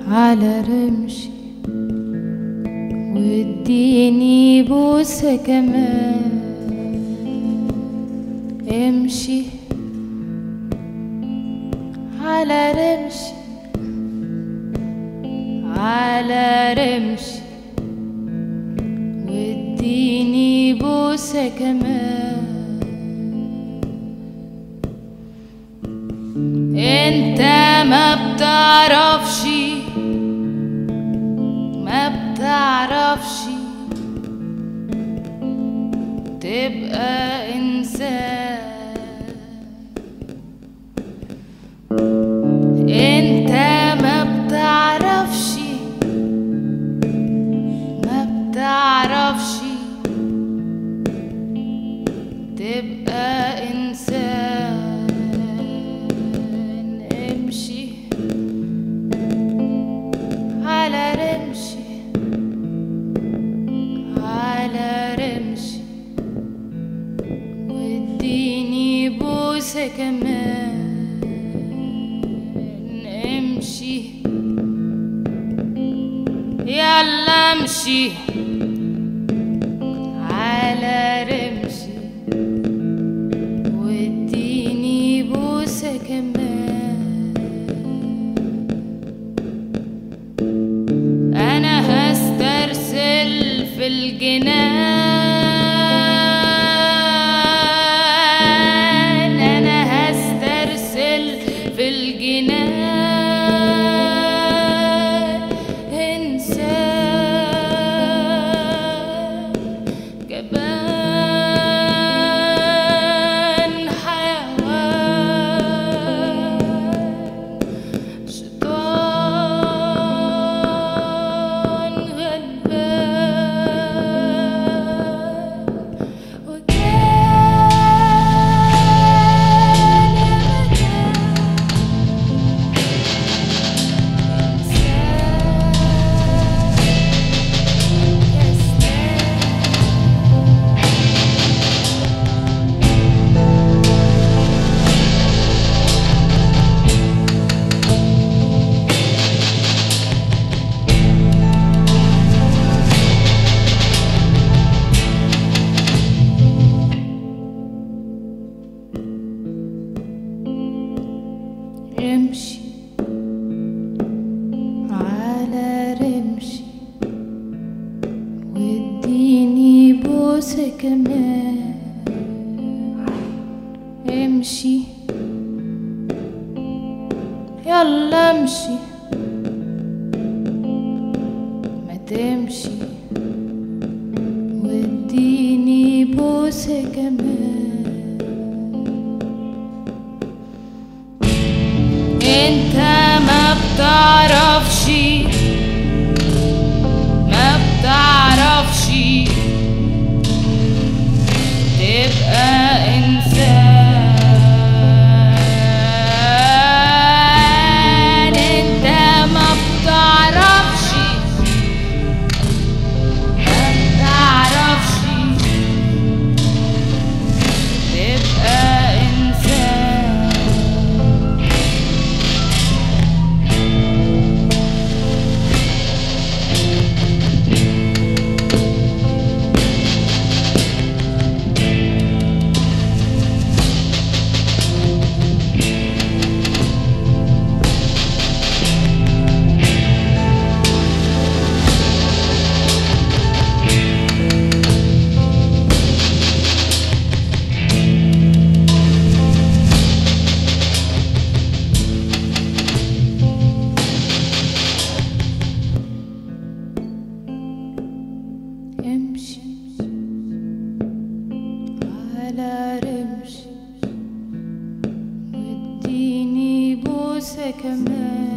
على رمشي واديني بوسة كمان. امشي على رمشي على رمشي واديني بوسة كمان. انت ما بتعرفش تبقى انسان. انت ما بتعرفش تبقى انسان. امشي على رمشي على رمشي واديني بوسة كمان. امشي يلا امشي على رمشي واديني بوسة كمان. انا هسترسل في الجنان، انا هسترسل في الجنان. انسان جبان حيوان شيطان غلبان امشي على رمشي واديني بوسة كمان. امشي يلا امشي ما تمشي واديني بوسة كمان. انت ما بتعرفش تبقى انسان. انت ما بتعرفش تبقى انسان. امشي على رمشي واديني بوسة كمان.